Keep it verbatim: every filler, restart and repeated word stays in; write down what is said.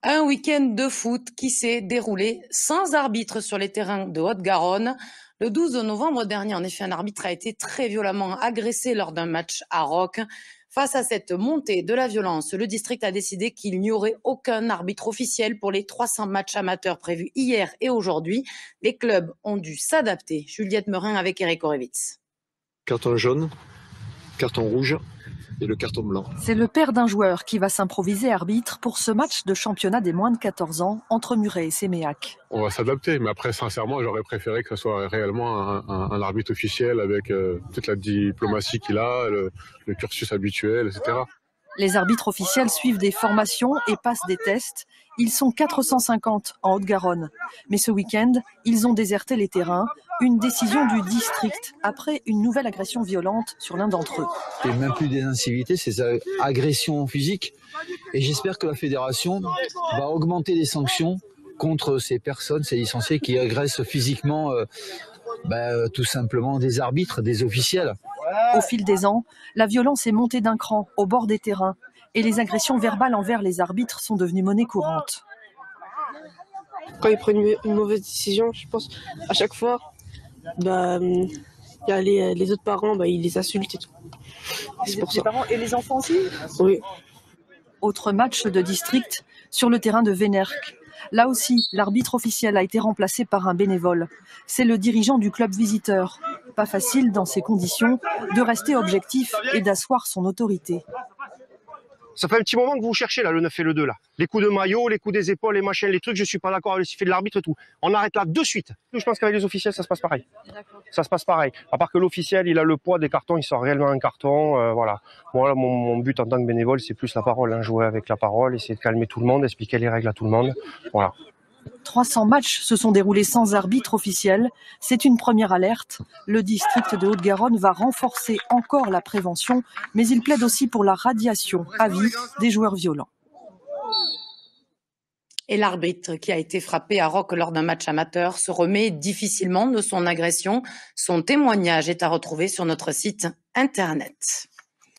Un week-end de foot qui s'est déroulé sans arbitre sur les terrains de Haute-Garonne. Le douze novembre dernier, en effet, un arbitre a été très violemment agressé lors d'un match à Roques. Face à cette montée de la violence, le district a décidé qu'il n'y aurait aucun arbitre officiel pour les trois cents matchs amateurs prévus hier et aujourd'hui. Les clubs ont dû s'adapter. Juliette Merin avec Eric Orevitz. Carton jaune, carton rouge et le carton blanc. C'est le père d'un joueur qui va s'improviser arbitre pour ce match de championnat des moins de quatorze ans entre Muret et Séméac. On va s'adapter, mais après, sincèrement, j'aurais préféré que ce soit réellement un, un, un arbitre officiel avec euh, toute la diplomatie qu'il a, le, le cursus habituel, et cetera. Les arbitres officiels suivent des formations et passent des tests. Ils sont quatre cent cinquante en Haute-Garonne. Mais ce week-end, ils ont déserté les terrains. Une décision du district après une nouvelle agression violente sur l'un d'entre eux. C'est même plus des incivilités, c'est des agressions physiques. Et j'espère que la fédération va augmenter les sanctions contre ces personnes, ces licenciés qui agressent physiquement euh, bah, tout simplement des arbitres, des officiels. Au fil des ans, la violence est montée d'un cran au bord des terrains et les agressions verbales envers les arbitres sont devenues monnaie courante. Quand ils prennent une mauvaise décision, je pense, à chaque fois, bah, y a les, les autres parents, bah, ils les insultent et tout. Et c'est pour les ça. parents et les enfants aussi? Oui. Autre match de district sur le terrain de Vénerck. Là aussi, l'arbitre officiel a été remplacé par un bénévole. C'est le dirigeant du club visiteur. Pas facile, dans ces conditions, de rester objectif et d'asseoir son autorité. Ça fait un petit moment que vous cherchez là, le neuf et le deux là. Les coups de maillot, les coups des épaules, les machins, les trucs, je suis pas d'accord avec le sifflet de l'arbitre et tout. On arrête là de suite. Je pense qu'avec les officiels, ça se passe pareil. Ça se passe pareil. À part que l'officiel, il a le poids des cartons, il sort réellement un carton. Euh, voilà. Moi, mon, mon but en tant que bénévole, c'est plus la parole, hein, jouer avec la parole, essayer de calmer tout le monde, expliquer les règles à tout le monde. Voilà. trois cents matchs se sont déroulés sans arbitre officiel. C'est une première alerte. Le district de Haute-Garonne va renforcer encore la prévention, mais il plaide aussi pour la radiation à vie des joueurs violents. Et l'arbitre qui a été frappé à Roques lors d'un match amateur se remet difficilement de son agression. Son témoignage est à retrouver sur notre site internet.